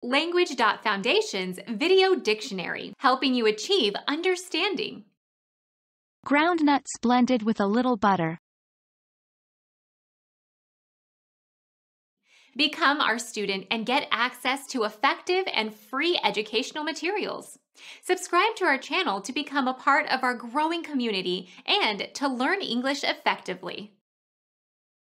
Language.Foundation's Video Dictionary, helping you achieve understanding. Ground nuts blended with a little butter. Become our student and get access to effective and free educational materials. Subscribe to our channel to become a part of our growing community and to learn English effectively.